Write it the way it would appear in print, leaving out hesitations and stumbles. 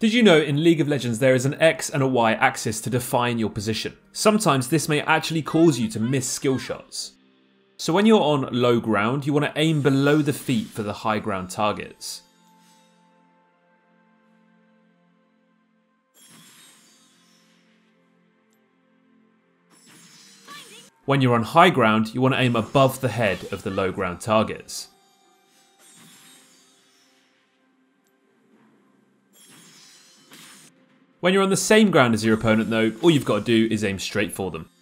Did you know in League of Legends there is an X and a Y axis to define your position? Sometimes this may actually cause you to miss skill shots. So when you're on low ground, you want to aim below the feet for the high ground targets. When you're on high ground, you want to aim above the head of the low ground targets. When you're on the same ground as your opponent though, all you've got to do is aim straight for them.